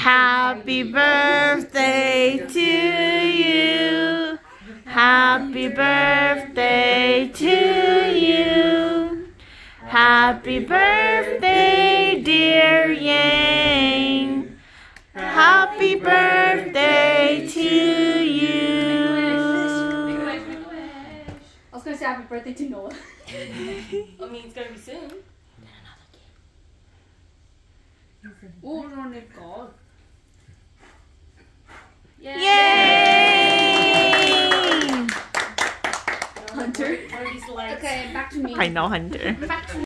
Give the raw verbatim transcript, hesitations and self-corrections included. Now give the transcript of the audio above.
Happy birthday to you. Happy birthday to you. Happy birthday, dear Yang. Happy birthday to you. I was gonna say happy birthday to Noah. I mean, it's gonna be soon. Oh, 그러니까. Yay! Hunter. What are these lights? Okay, back to me. I know, Hunter. Back to me.